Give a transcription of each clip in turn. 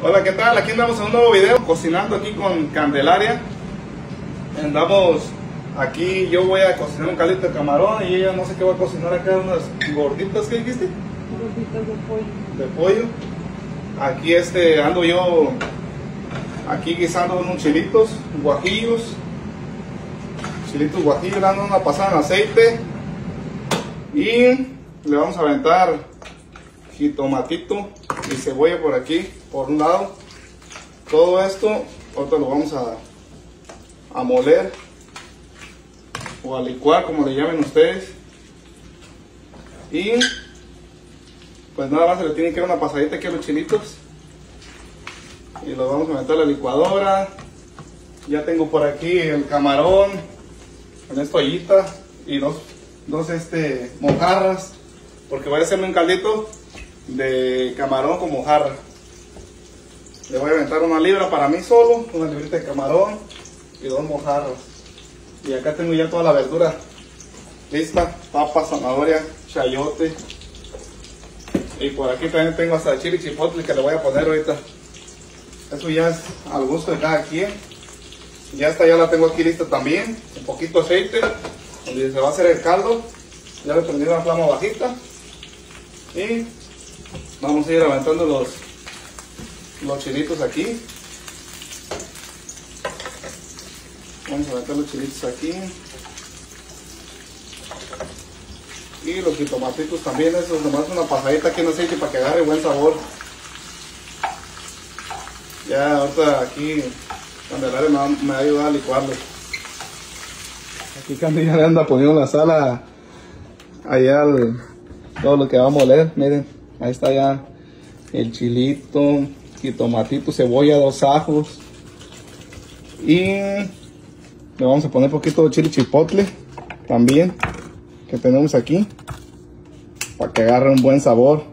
Hola, ¿qué tal? Aquí andamos en un nuevo video, cocinando aquí con Candelaria. Andamos aquí, yo voy a cocinar un caldito de camarón y ella no sé qué va a cocinar acá, unas gorditas, ¿qué dijiste? Gorditas de pollo. De pollo. Aquí ando yo aquí guisando unos chilitos guajillos. Chilitos guajillos, le dando una pasada en aceite. Y le vamos a aventar jitomatito y cebolla por aquí, por un lado. Todo esto ahorita lo vamos a moler o a licuar, como le llamen ustedes. Y pues nada más se le tiene que dar una pasadita aquí a los chilitos y los vamos a meter a la licuadora. Ya tengo por aquí el camarón en esta ollita y dos mojarras, porque voy a hacerme un caldito de camarón con mojarra. Le voy a aventar una libra para mí solo, una librita de camarón y dos mojarras. Y acá tengo ya toda la verdura lista: papa, zanahoria, chayote. Y por aquí también tengo hasta chile chipotle que le voy a poner ahorita. Eso ya es al gusto de cada quien. Ya ya la tengo aquí lista también. Un poquito de aceite, donde se va a hacer el caldo. Ya le prendí una flama bajita. Y vamos a ir aventando los chilitos aquí. Vamos a aventar los chilitos aquí. Y los jitomatitos también, esos nomás una pasadita aquí en aceite para que agarre buen sabor. Ya ahorita aquí Candelaria me va a ayudar a licuarlo. Aquí Candelaria ya le anda poniendo la sal allá todo lo que va a moler. Miren, ahí está ya el chilito, jitomatito, cebolla, 2 ajos. Y le vamos a poner un poquito de chile chipotle también, que tenemos aquí, para que agarre un buen sabor.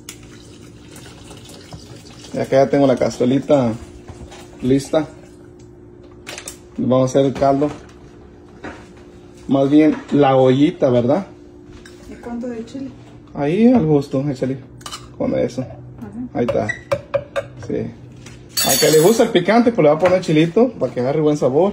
Y acá ya tengo la cazuelita lista. Vamos a hacer el caldo, más bien la ollita, ¿verdad? ¿Y cuánto de chile? Ahí al gusto, échale con eso. Ahí está. Sí. A que le gusta el picante, pues le va a poner chilito para que agarre buen sabor.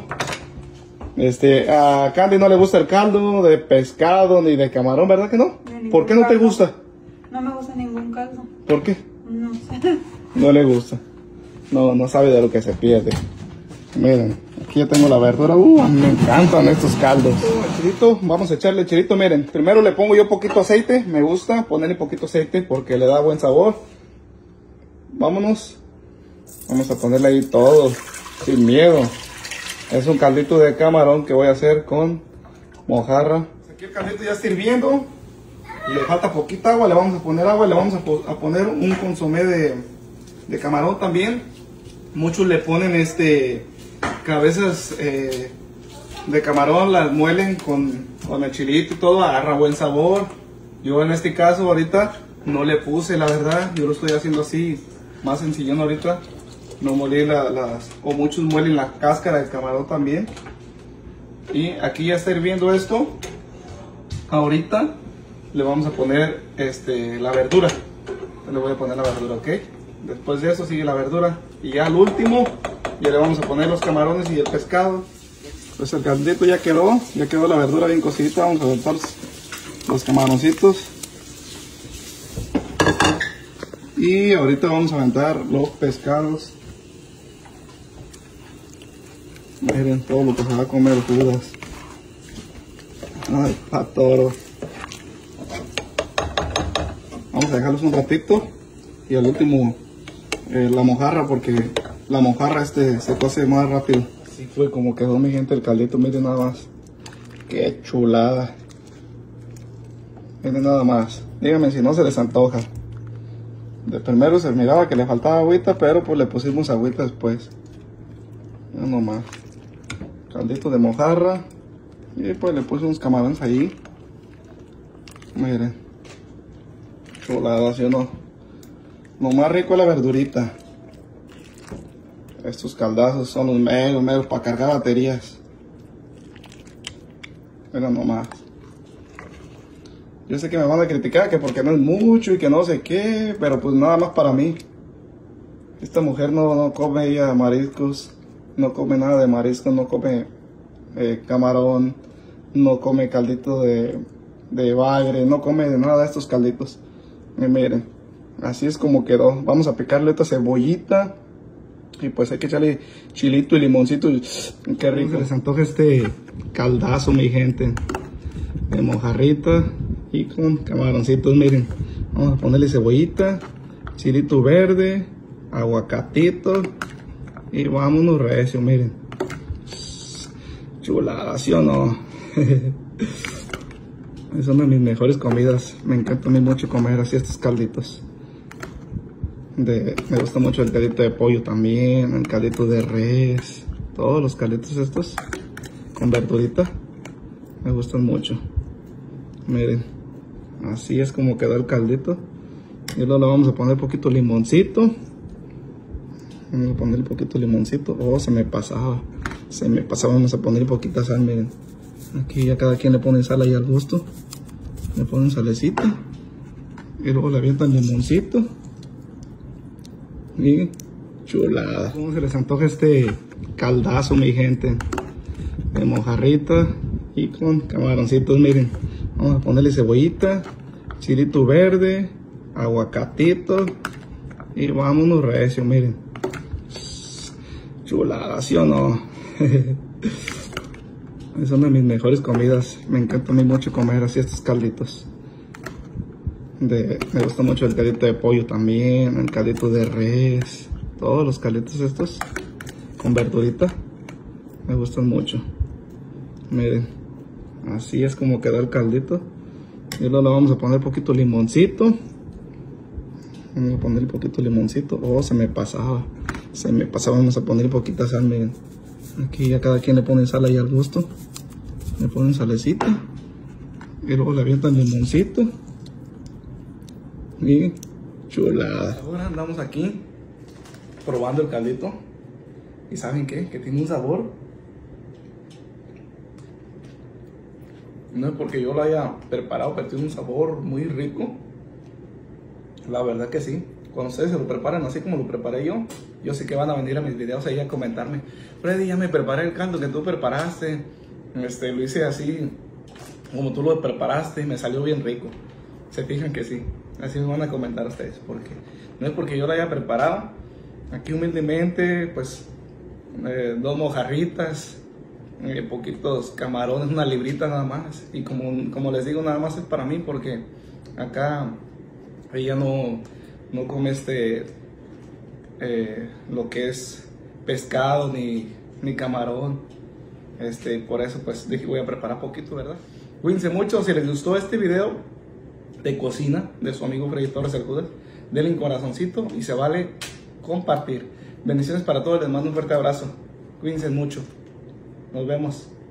A Candy no le gusta el caldo de pescado ni de camarón, ¿verdad que no? ¿Por qué no te gusta? No me gusta ningún caldo. ¿Por qué? No sé. No le gusta. No sabe de lo que se pierde. Miren, aquí ya tengo la verdura. Me encantan estos caldos. El chilito, vamos a echarle chilito. Miren, primero le pongo yo poquito aceite. Me gusta ponerle poquito aceite porque le da buen sabor. Vámonos. Vamos a ponerle ahí todo, sin miedo. Es un caldito de camarón que voy a hacer con mojarra. Aquí el caldito ya está hirviendo. Le falta poquita agua, le vamos a poner agua. Le vamos a poner un consomé de camarón también. Muchos le ponen cabezas de camarón, las muelen con el chilito y todo, agarra buen sabor. Yo en este caso ahorita no le puse, la verdad. Yo lo estoy haciendo así, más sencillón ahorita. No molí o muchos muelen la cáscara del camarón también. Y aquí ya está hirviendo esto. Ahorita le vamos a poner la verdura. Le voy a poner la verdura, ¿ok? Después de eso sigue la verdura. Y ya al último ya le vamos a poner los camarones y el pescado. Pues el caldito ya quedó la verdura bien cocidita. Vamos a aventar los camaroncitos. Y ahorita vamos a aventar los pescados. Miren todo lo que se va a comer Judas. Ay, patoro. Vamos a dejarlos un ratito. Y al último la mojarra, porque la mojarra se cose más rápido. Así fue como quedó mi gente el caldito. Miren nada más. Qué chulada. Miren nada más. Díganme si no se les antoja. De primero se miraba que le faltaba agüita, pero pues le pusimos agüita después. Ya nomás. Caldito de mojarra. Y pues le puse unos camarones ahí. Miren. Chulada, ¿sí o no? Lo más rico es la verdurita. Estos caldazos son los meros para cargar baterías. Miren nomás. Yo sé que me van a criticar que porque no es mucho y que no sé qué, pero pues nada más para mí. Esta mujer no come ella mariscos, no come nada de mariscos, no come camarón, no come caldito de bagre, no come de nada de estos calditos. Y miren, así es como quedó. Vamos a picarle esta cebollita y pues hay que echarle chilito y limoncito. Qué rico. Se les antoja este caldazo, mi gente, de mojarrita y con camaroncitos. Miren, vamos a ponerle cebollita, chilito verde, aguacatito y vámonos recio. Miren, chulada, ¿sí o no? Es una de mis mejores comidas. Me encanta a mí mucho comer así estos calditos. Me gusta mucho el caldito de pollo también, el caldito de res. Todos los calditos estos con verdurita me gustan mucho. Miren, así es como quedó el caldito. Y luego le vamos a poner un poquito de limoncito. Vamos a poner un poquito de limoncito. Oh, se me pasaba. Vamos a poner poquita sal, miren. Aquí ya cada quien le pone sal ahí al gusto. Le ponen salecita. Y luego le avientan limoncito. Y chulada. ¿Cómo se les antoja este caldazo, mi gente? De mojarrita y con camaroncitos, miren. Vamos a ponerle cebollita, chilito verde, aguacatito. Y vámonos recio, miren. Chulada, ¿sí o no? Es una de mis mejores comidas. Me encanta a mí mucho comer así estos calditos. Me gusta mucho el caldito de pollo también, el caldito de res. Todos los calditos estos con verdurita me gustan mucho. Miren, así es como queda el caldito. Y luego le vamos a poner un poquito de limoncito. Vamos a poner un poquito de limoncito. Oh, se me pasaba. Vamos a poner poquita sal, miren. Aquí ya cada quien le pone sal ahí al gusto. Le ponen salecita. Y luego le avientan limoncito. Y chulada. Ahora andamos aquí probando el caldito. ¿Y saben qué? Que tiene un sabor. No es porque yo lo haya preparado, pero tiene un sabor muy rico. La verdad que sí. Cuando ustedes se lo preparan así como lo preparé yo sé que van a venir a mis videos ahí a comentarme: Freddy, ya me preparé el caldo que tú preparaste. Lo hice así como tú lo preparaste y me salió bien rico. Se fijan que sí. Así me van a comentar ustedes, porque no es porque yo lo haya preparado. Aquí humildemente, pues 2 mojarritas, poquitos camarones, una librita nada más. Y como les digo, nada más es para mí, porque acá ella no come lo que es pescado ni camarón. Por eso pues dije, voy a preparar poquito, ¿verdad? Cuídense mucho. Si les gustó este video de cocina de su amigo Freddy Torres el Judas, denle un corazoncito y se vale compartir. Bendiciones para todos, les mando un fuerte abrazo. Cuídense mucho. Nos vemos.